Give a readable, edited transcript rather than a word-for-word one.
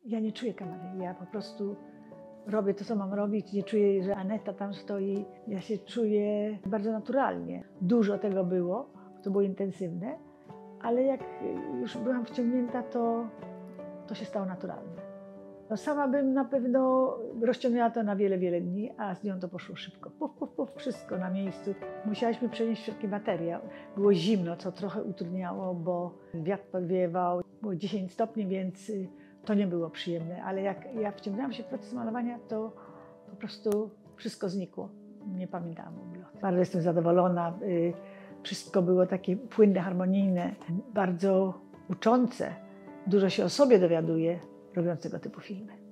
Ja nie czuję kamery, ja po prostu robię to, co mam robić, nie czuję, że Aneta tam stoi. Ja się czuję bardzo naturalnie. Dużo tego było, to było intensywne, ale jak już byłam wciągnięta, to się stało naturalne. No sama bym na pewno rozciągnęła to na wiele, wiele dni, a z nią to poszło szybko. Puf, puf, puf, wszystko na miejscu. Musiałyśmy przenieść wszelki materiał. Było zimno, co trochę utrudniało, bo wiatr podwiewał. Było 10 stopni, więc to nie było przyjemne. Ale jak ja wciągnęłam się w proces malowania, to po prostu wszystko znikło. Nie pamiętałam w ogóle. Bardzo jestem zadowolona. Wszystko było takie płynne, harmonijne, bardzo uczące. Dużo się o sobie dowiaduję, robiąc tego typu filmy.